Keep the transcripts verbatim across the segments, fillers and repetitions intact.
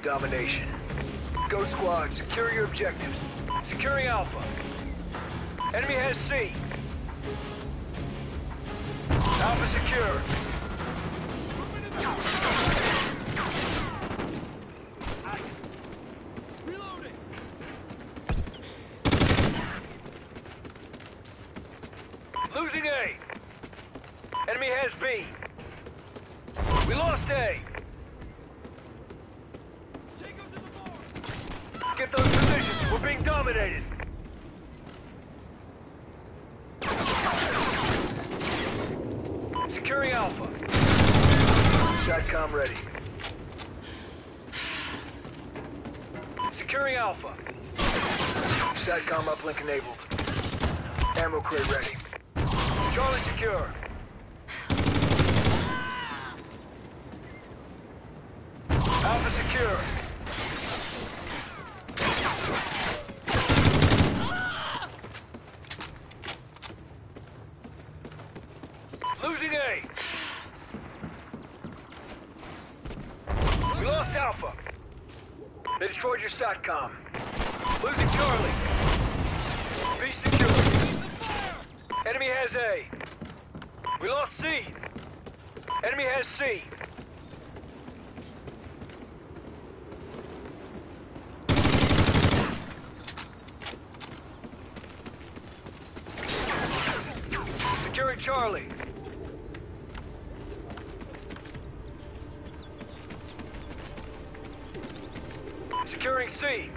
domination. Go squad, secure your objectives. Securing Alpha. Enemy has C. Alpha secure. Reloading. Losing A. Enemy has B. We lost A. Take him to the bar. Get those positions. We're being dominated. Securing Alpha. SATCOM ready. Securing Alpha. SATCOM uplink enabled. Ammo crate ready. Charlie secure. Alpha secure. Losing A. We lost Alpha. They destroyed your SATCOM. Losing Charlie. B secure. Enemy has A. We lost C. Enemy has C. Securing Charlie. Securing C.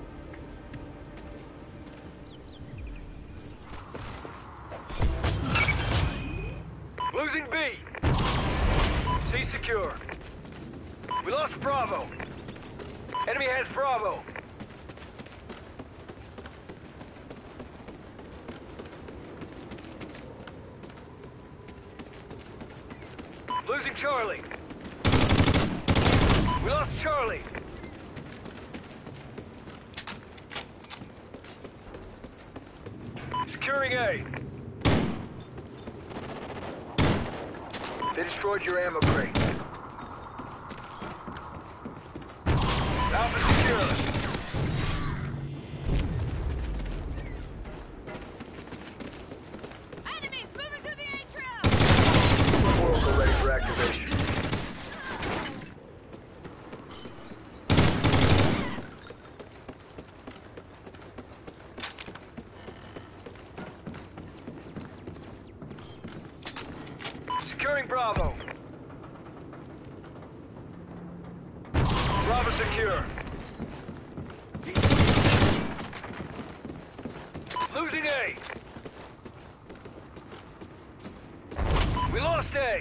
Losing B. C secure. We lost Bravo. Enemy has Bravo. Losing Charlie. We lost Charlie. Securing A. They destroyed your ammo crate. Alpha secure. Enemies moving through the atrium! Oracle ready for activation. Securing Bravo. Bravo secure. Losing A. We lost A.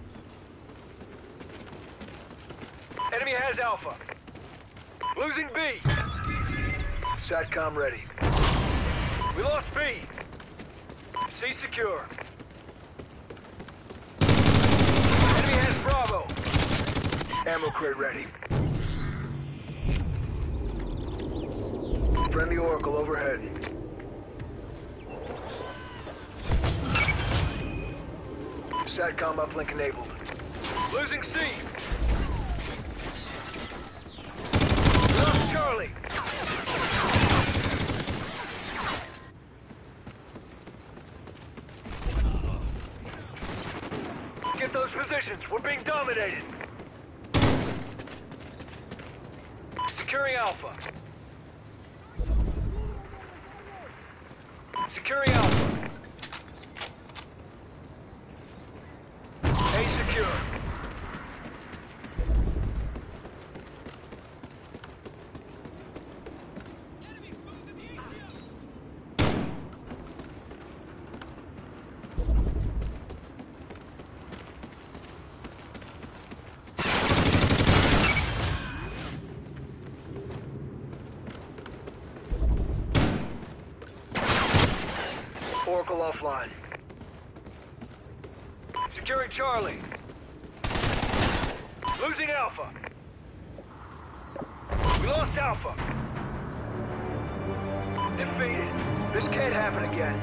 Enemy has Alpha. Losing B. SATCOM ready. We lost B. C secure. Enemy has Bravo. Ammo crate ready. Friendly Oracle overhead. SATCOM uplink enabled. Losing C. Lost Charlie. Get those positions. We're being dominated. Securing Alpha. Securing Alpha. A secure. Oracle offline. Securing Charlie. Losing Alpha. We lost Alpha. Defeated. This can't happen again.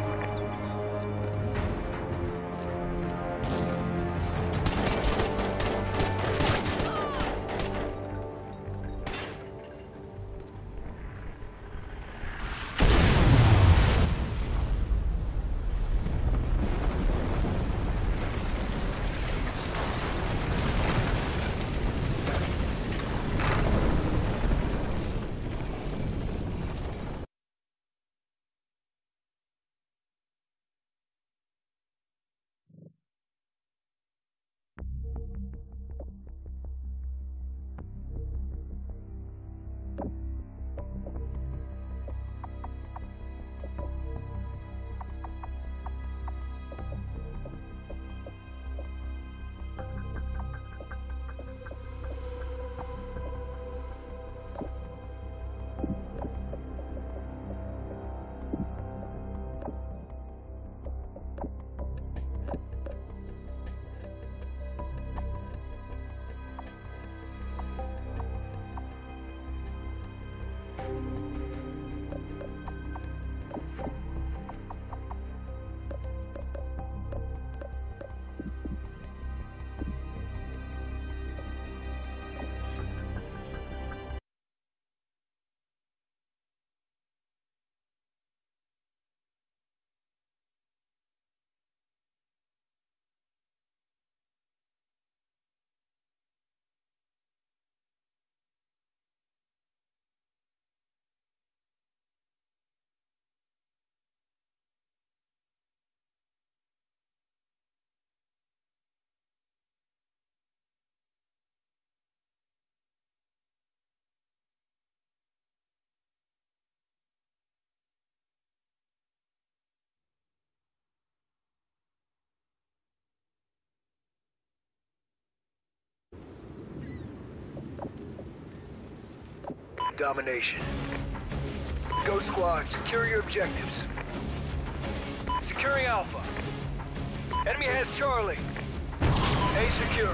domination. Go squad, secure your objectives. Securing Alpha. Enemy has Charlie. A secure.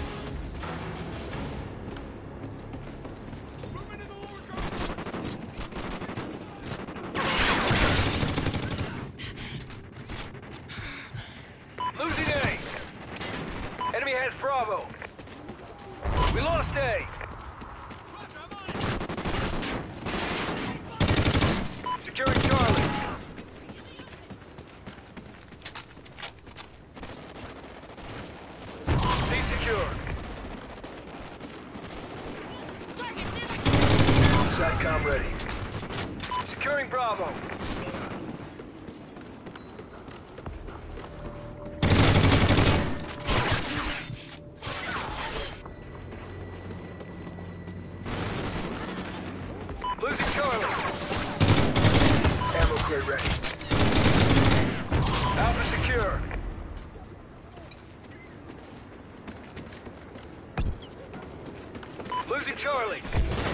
Moving to the lower guard. Losing A. Enemy has Bravo. We lost A. Roger, I'm on it. Securing Charlie. C secure. SATCOM ready. Securing Bravo. Losing Charlie. Ammo crate ready. Alpha secure. Losing Charlie.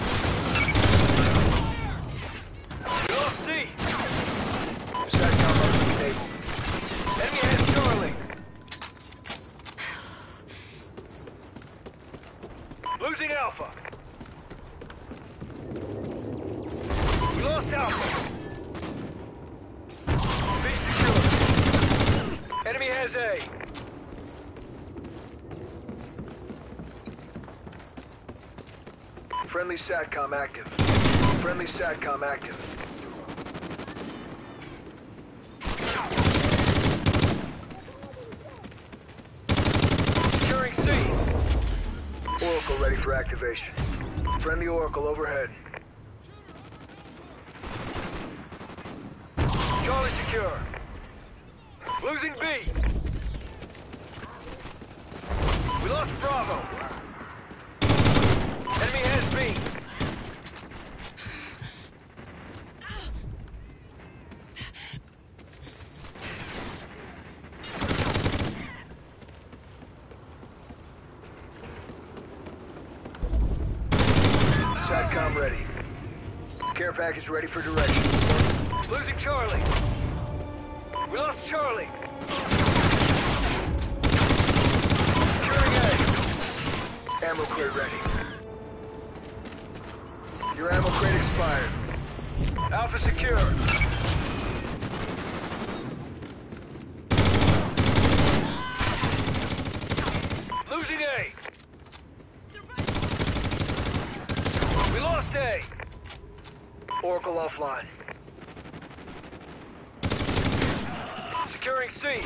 We lost C. SATCOM enabled. Enemy has Charlie. Losing Alpha. We lost Alpha. B secure. Enemy has A. Friendly SATCOM active. Friendly SATCOM active. Securing C. Oracle ready for activation. Friendly Oracle overhead. Charlie secure. Losing B. We lost Bravo. Enemy has B. SATCOM ready. Care package ready for direction. Losing Charlie. We lost Charlie. Securing A. Ammo crate ready. Your ammo crate expired. Alpha secure. Losing A. We lost A. Oracle offline. Securing C.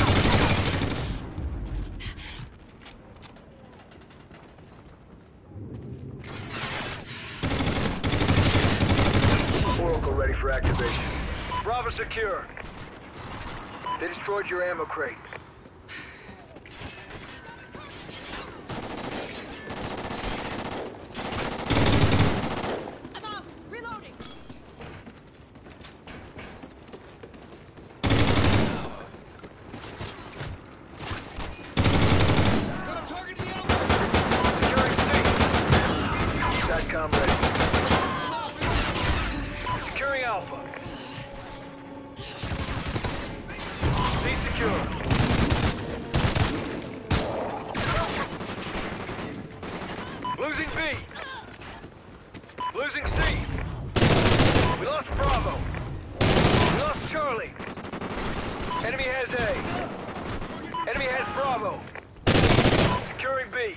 Oracle ready for activation. Bravo secure. They destroyed your ammo crate. I'm out. Reloading. Got a target in the Alpha. Securing C. SATCOM ready. Securing Alpha. C secure. Losing B. Losing C. We lost Bravo. We lost Charlie. Enemy has A. Enemy has Bravo. Securing B.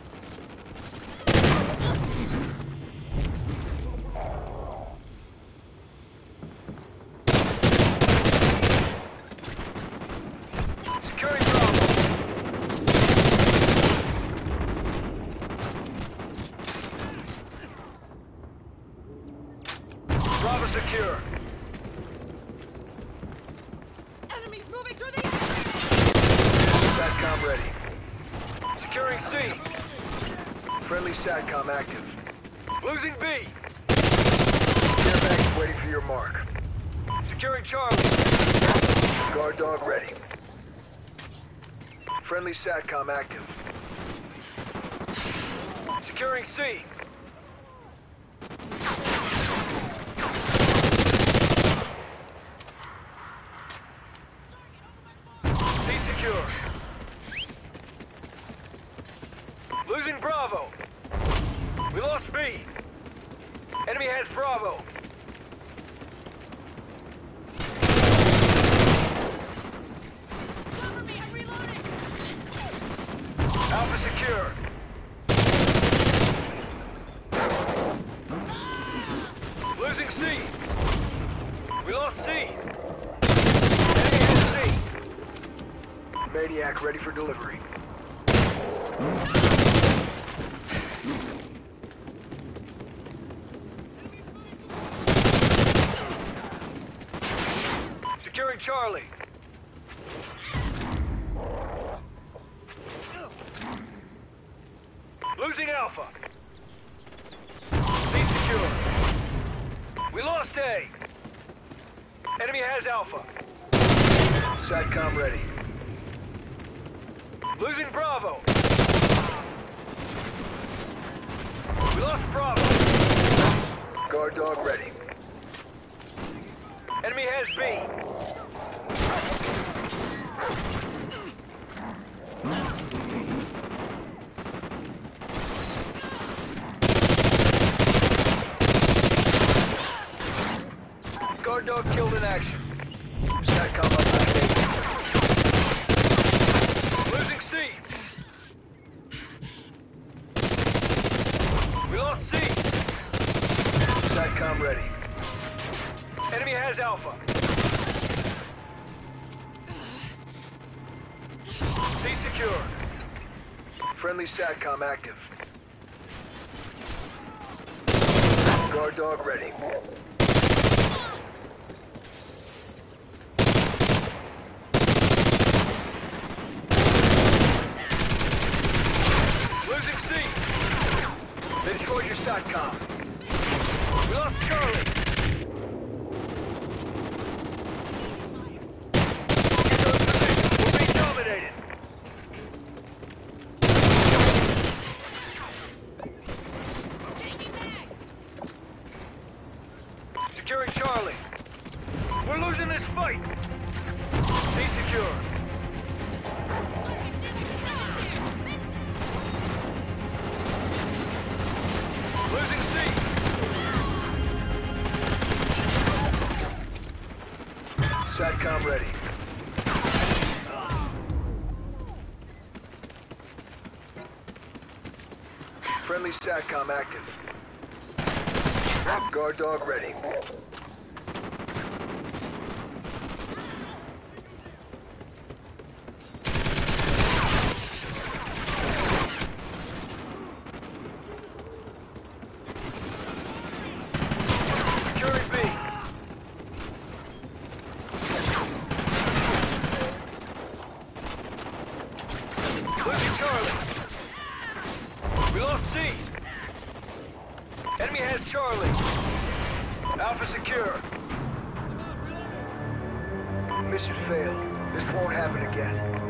Securing Bravo. Bravo secure. Enemies moving through the air. SATCOM ready. Securing C. Friendly SATCOM active. Losing B. Care package waiting for your mark. Securing Charlie. Guard dog ready. Friendly SATCOM active. Securing C. Bravo. Cover me, I'm reloading! Alpha secure. Losing C. We lost C. Enemy has C. Maniac ready for delivery. Securing Charlie. Losing Alpha. C secure. We lost A. Enemy has Alpha. SATCOM ready. Losing Bravo. We lost Bravo. Guard dog ready. Enemy has B. Guard dog killed in action. SATCOM up activate. Losing C. We lost C. SATCOM ready. Enemy has Alpha. C secure. Friendly SATCOM active. Guard dog ready. Losing C. They destroyed your SATCOM. We lost Charlie. Get those positions. We're being dominated. Changing back! Securing Charlie. We're losing this fight. C secure. Losing C. SATCOM ready. Friendly SATCOM active. Guard dog ready. Securing B. Losing Charlie. We lost C. Enemy has Charlie. Alpha secure. Mission failed. This won't happen again.